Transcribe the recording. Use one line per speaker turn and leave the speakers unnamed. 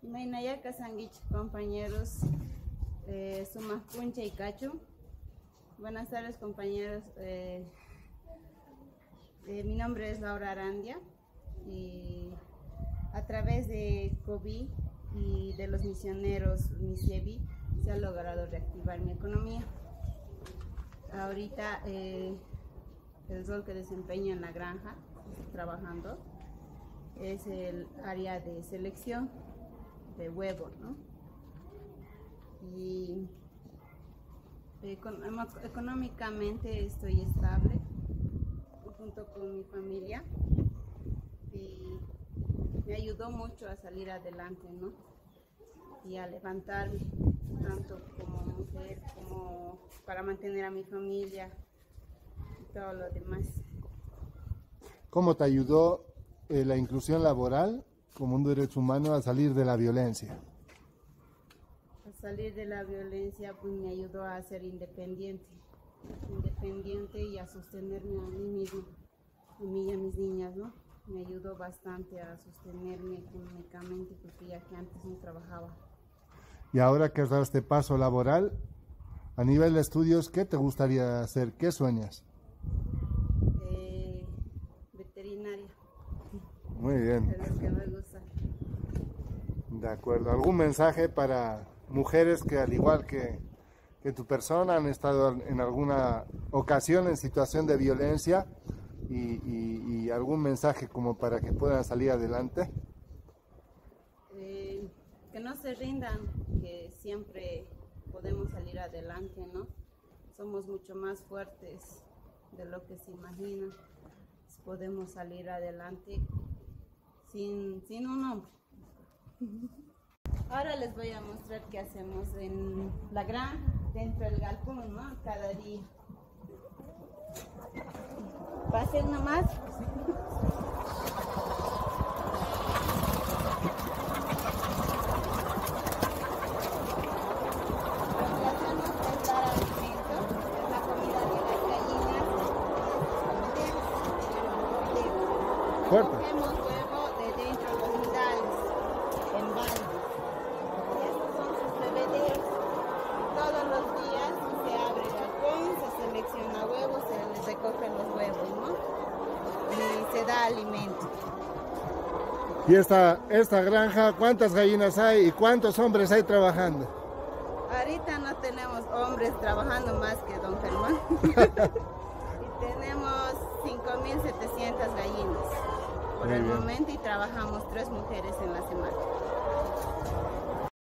Mainayaka Sanguich, compañeros, Suma Puncha y Cacho. Buenas tardes, compañeros. Mi nombre es Laura Arandia y a través de COVID y de los misioneros MISEBI se ha logrado reactivar mi economía. Ahorita el rol que desempeño en la granja, trabajando, es el área de selección de huevos, ¿no? Y económicamente estoy estable junto con mi familia y me ayudó mucho a salir adelante, ¿no? Y a levantarme, tanto como mujer como para mantener a mi familia y todo lo demás.
¿Cómo te ayudó la inclusión laboral como un derecho humano a salir de la violencia?
A salir de la violencia, pues me ayudó a ser independiente y a sostenerme a mí misma, a mí y a mis niñas, ¿no? Me ayudó bastante a sostenerme económicamente porque ya que antes no trabajaba.
Y ahora que has dado este paso laboral, a nivel de estudios, ¿qué te gustaría hacer? ¿Qué sueñas?
Veterinaria.
Muy bien.
Es lo que me gusta.
De acuerdo. ¿Algún mensaje para mujeres que, al igual que tu persona, han estado en alguna ocasión en situación de violencia y algún mensaje como para que puedan salir adelante?
Que no se rindan, que siempre podemos salir adelante, ¿no? Somos mucho más fuertes de lo que se imaginan. Podemos salir adelante sin un hombre. Ahora les voy a mostrar qué hacemos en la granja, dentro del galpón, ¿no? Cada día. Pasen nomás.
Fuerte.
Cogemos huevo de dentro de los nidales, en baldes. Estos son sus bebederos. Todos los días se abre el galpón, se selecciona huevos, se les recogen los huevos, ¿no? Y se da alimento.
¿Y esta granja, cuántas gallinas hay y cuántos hombres hay trabajando?
Ahorita no tenemos hombres trabajando más que don Germán. Y tenemos 5.700 gallinas por el momento y trabajamos 3 mujeres en la semana.